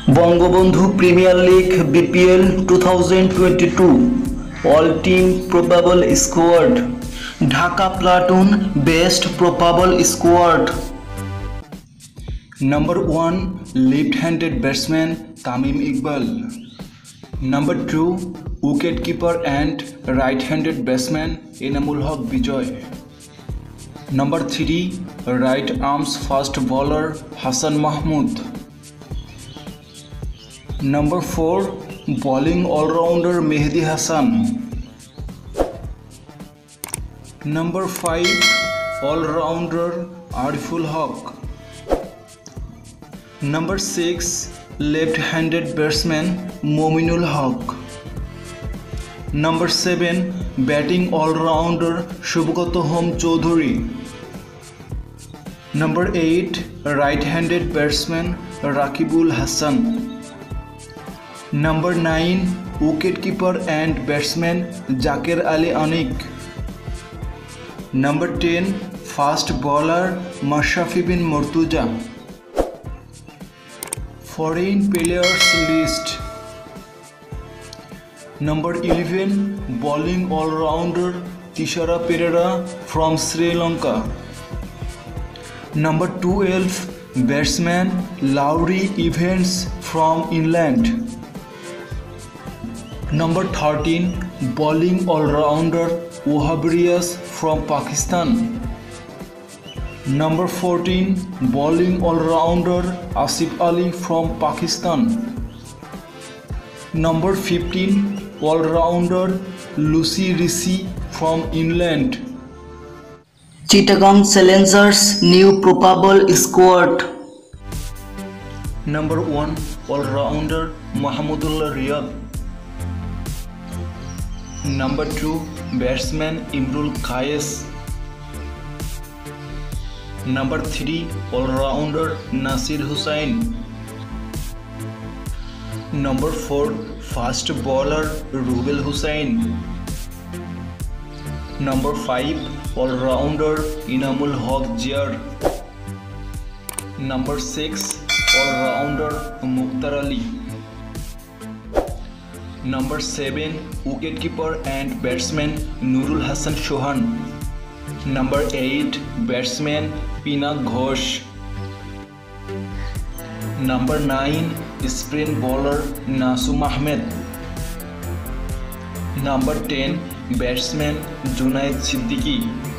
Bangabandhu Premier League BPL 2022 all team probable squad Dhaka Platoon best probable squad Number 1 left-handed batsman Tamim Iqbal. Number 2 wicket-keeper and right-handed batsman Enamul Haq Bijoy. Number 3 right arms fast bowler Hassan Mahmood. Number 4 bowling all-rounder Mehdi Hassan. Number 5 all-rounder Ariful Haq. Number 6 left-handed batsman Mominul Haq. Number 7 batting all-rounder Shubhagato Home Choudhury. Number 8 right-handed batsman Rakibul Hassan. Number 9 wicket-keeper and batsman Zakir Ali Anik. Number 10 fast bowler Mashrafi bin Mortuja. Foreign players list. Number 11 bowling all-rounder Tishara Perera from Sri Lanka. Number 12 batsman Lowry Evans from England. Number 13 bowling all-rounder Wahab Riaz from Pakistan. Number 14 bowling all-rounder Asif Ali from Pakistan. Number 15 all-rounder Lucy Risi from England. Chittagong Challengers new probable squad. Number 1 all-rounder Mahmudullah Riyad. Number 2 batsman Imrul Qais. Number 3 all-rounder Nasir Hussain. Number 4 fast bowler Rubel Hussain. Number 5 all-rounder Enamul Haq Jiar. Number 6 all-rounder Mukhtar Ali. Number 7 wicket-keeper and batsman Nurul Hassan Chauhan. Number 8 batsman Pinak Ghosh. Number 9 spin bowler Nasum Ahmed. Number 10 batsman Junaid Siddiqui.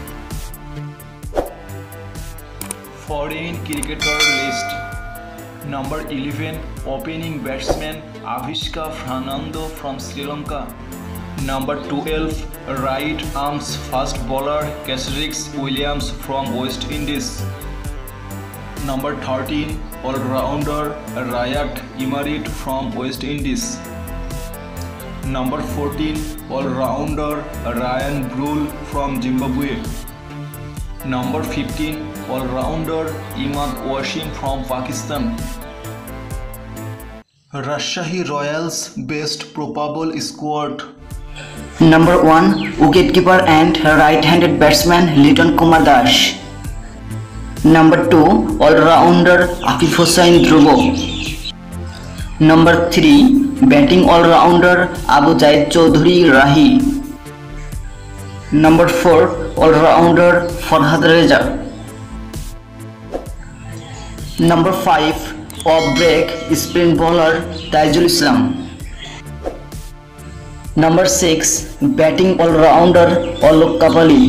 Foreign cricketer list. Number 11 opening batsman Avishka Fernando from Sri Lanka. Number 12 right arms fast bowler Kesrix Williams from West Indies. Number 13 all-rounder Rayat Imarit from West Indies. Number 14 all-rounder Ryan Brule from Zimbabwe. Number 15 all-rounder Imad Wasim from Pakistan. Rajshahi Royals best probable squad. Number 1 wicket-keeper and right-handed batsman Liton Kumar Das. Number 2 all-rounder Akif Hussain Dhruvo. Number 3 batting all-rounder Abu Zaid Choudhury Rahi. Number 4 all-rounder Farhad Reza. Number 5 off-break spin bowler Taijul Islam. Number 6 batting all-rounder Alok Kapali.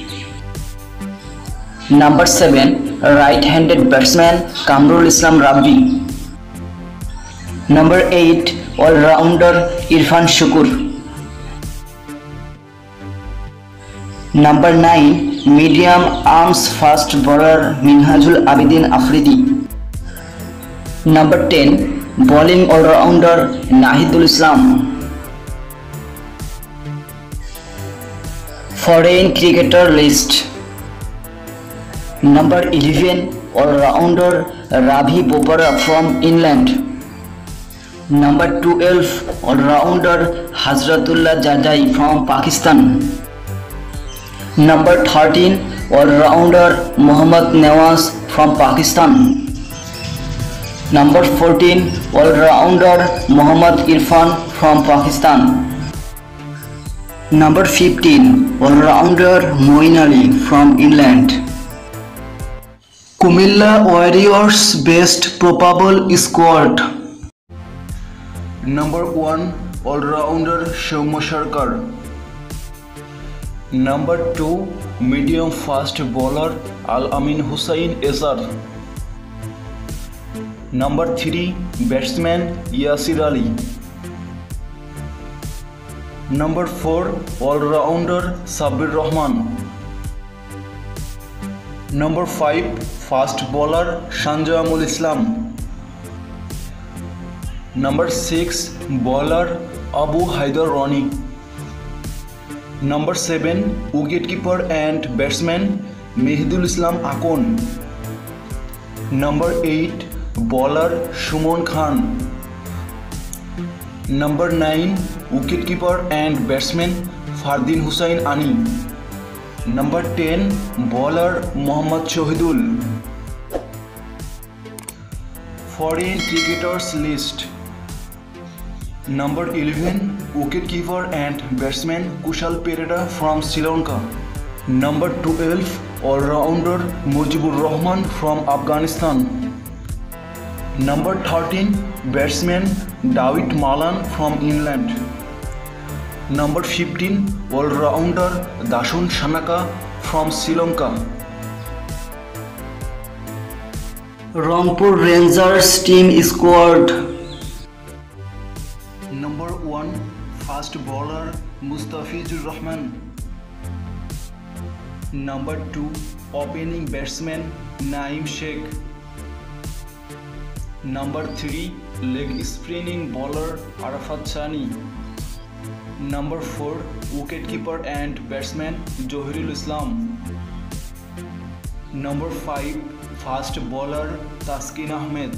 Number 7 right-handed batsman Kamrul Islam Rabbi. Number 8 all-rounder Irfan Shukur. Number 9 medium arms fast bowler Minhajul Abidin Afridi. Number 10 bowling all-rounder Nahidul Islam. Foreign cricketer list. Number 11 all-rounder Ravi Bopara from England. Number 12 all-rounder Hazratullah Jajai from Pakistan. Number 13 all-rounder Mohammad Nawaz from Pakistan. Number 14, all-rounder Mohammad Irfan from Pakistan. Number 15, all-rounder Moeen Ali from England. Kumilla Warriors best probable squad. Number 1, all-rounder Shouma Sarkar. Number 2, medium fast bowler Al-Amin Hussain Azhar. Number 3, batsman Yasir Ali. Number 4, all-rounder Sabir Rahman. Number 5, fast bowler Shanjamul Islam. Number 6, bowler Abu Haidar Rani. Number 7, wicketkeeper and batsman Mehidul Islam Akon. Number 8, bowler Shumon Khan. Number 9, wicketkeeper and batsman Fardin Hussain Ani. Number 10, bowler Mohammad Shohidul. Foreign cricketers list. Number 11, wicketkeeper and batsman Kushal Perera from Sri Lanka. Number 12, all-rounder Mujibur Rahman from Afghanistan. Number 13, batsman David Malan from England. Number 15, all-rounder Dashun Shanaka from Sri Lanka. Rangpur Rangers team squad. Number 1, fast bowler Mustafizur Rahman. Number 2, opening batsman Naeem Sheikh. Number 3, leg spinning bowler Arafat Sani. Number 4, wicketkeeper and batsman Johirul Islam. Number 5, fast bowler Taskin Ahmed.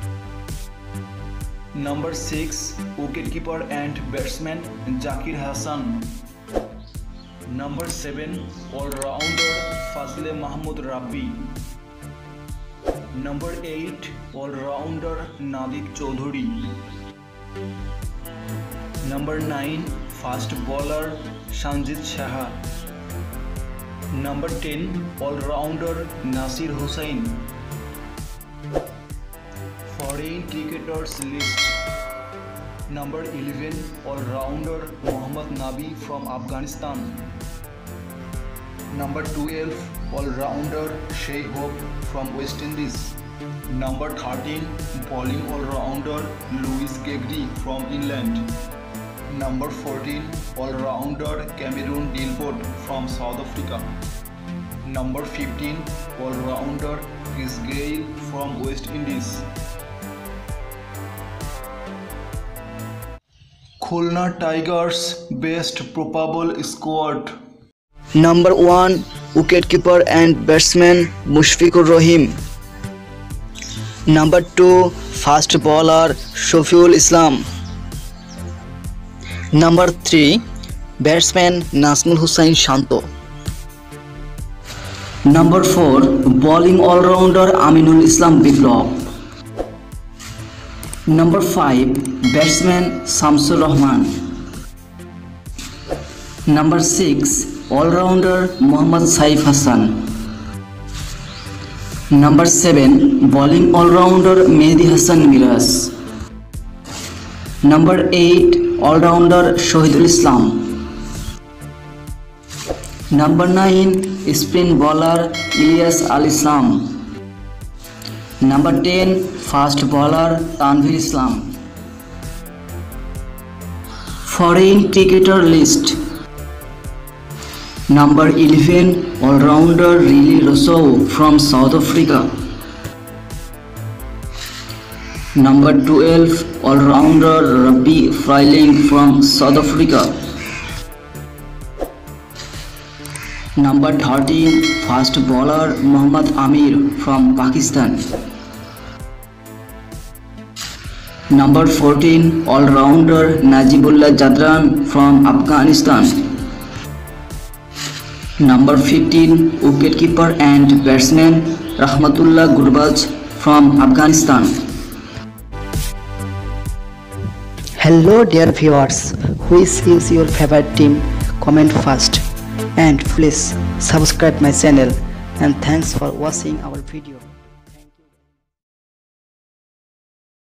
Number 6, wicketkeeper and batsman Zakir Hassan. Number 7, all-rounder Fazle Mahmood Rabbi. Number 8, all-rounder Nadeep Chaudhary. Number 9, fast bowler Sanjit Shah. Number 10, all-rounder Nasir Hussain. Foreign cricketers list. Number 11, all-rounder Mohammad Nabi from Afghanistan. Number 12, all-rounder Sheikh Hope from West Indies. Number 13, bowling all-rounder Louis Gregory from England. Number 14, all-rounder Cameron Dilbot from South Africa. Number 15, all-rounder Chris Gayle from West Indies. Khulna Tigers best probable squad. Number 1, wicketkeeper and batsman Mushfiqur Rahim. Number 2, fast bowler Shafiul Islam. Number 3, batsman Nazmul Hussain Shanto. Number 4, bowling all-rounder Aminul Islam Biplab. Number 5, batsman Samsul Rahman. Number 6, all-rounder Muhammad Saif Hassan. Number 7, bowling all-rounder Mehdi Hassan Miraz. Number 8, all-rounder Shohidul Islam. Number 9, spin bowler Ilyas Al Islam. Number 10, fast bowler Tanvir Islam. Foreign cricketer list. Number 11, all-rounder Riley Rossouw from South Africa. Number 12, all-rounder Rabbi Freiling from South Africa. Number 13, fast bowler Muhammad Amir from Pakistan. Number 14, all-rounder Najibullah Jadran from Afghanistan. Number 15, wicketkeeper and batsman Rahmatullah Gurbaz from Afghanistan. Hello dear viewers, which is your favorite team? Comment first and please subscribe my channel, and thanks for watching our video.